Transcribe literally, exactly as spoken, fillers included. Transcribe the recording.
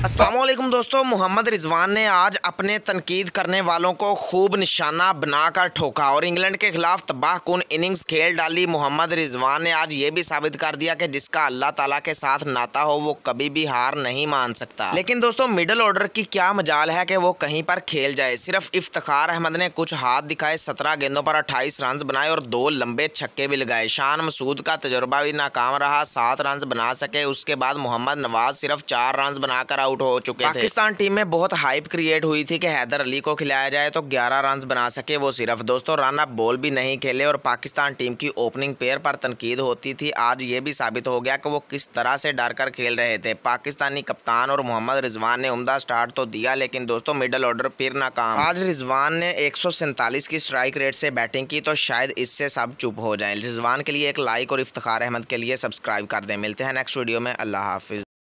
अस्सलाम वालेकुम दोस्तों, मोहम्मद रिजवान ने आज अपने तनकीद करने वालों को खूब निशाना बनाकर ठोका और इंग्लैंड के खिलाफ तबाहकुन इनिंग्स खेल डाली। मोहम्मद रिजवान ने आज ये भी साबित कर दिया कि जिसका अल्लाह ताला के साथ नाता हो वो कभी भी हार नहीं मान सकता। लेकिन दोस्तों, मिडल ऑर्डर की क्या मजाल है कि वो कहीं पर खेल जाए। सिर्फ इफ्तिखार अहमद ने कुछ हाथ दिखाए, सत्रह गेंदों पर अट्ठाईस रन बनाए और दो लंबे छक्के भी लगाए। शान मसूद का तजुर्बा भी नाकाम रहा, सात रन बना सके। उसके बाद मोहम्मद नवाज सिर्फ चार रन बनाकर आउट हो चुके थे। पाकिस्तान टीम में बहुत हाइप क्रिएट हुई थी कि हैदर अली को खिलाया जाए तो ग्यारह रन बना सके। वो सिर्फ दोस्तों रन अप बॉल भी नहीं खेले और पाकिस्तान टीम की ओपनिंग पेयर पर तनकीद होती थी। आज ये भी साबित हो गया कि वो किस तरह से डर कर खेल रहे थे। पाकिस्तानी कप्तान और मोहम्मद रिजवान ने उम्दा स्टार्ट तो दिया, लेकिन दोस्तों मिडल ऑर्डर फिर नाकाम। आज रिजवान ने एक सौ सैंतालीस की स्ट्राइक रेट से बैटिंग की तो शायद इससे सब चुप हो जाए। रिजवान के लिए एक लाइक और इफ्तिखार अहमद के लिए सब्सक्राइब कर दें। मिलते हैं नेक्स्ट वीडियो में। अल्लाह हाफिज।